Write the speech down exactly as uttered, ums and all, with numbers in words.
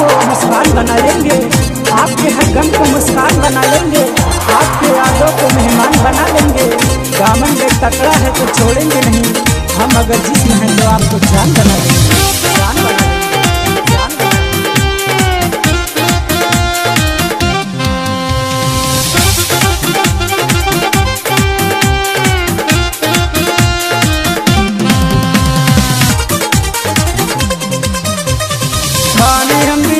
मुस्कान बना लेंगे, आपके हर गम को मुस्कान बना लेंगे, आपके यादों को मेहमान बना लेंगे। दामन में तकड़ा है तो छोड़ेंगे नहीं, हम अगर जिस्म हैं तो आपको जान बना देंगे, जान बना देंगे, जान बना देंगे। हम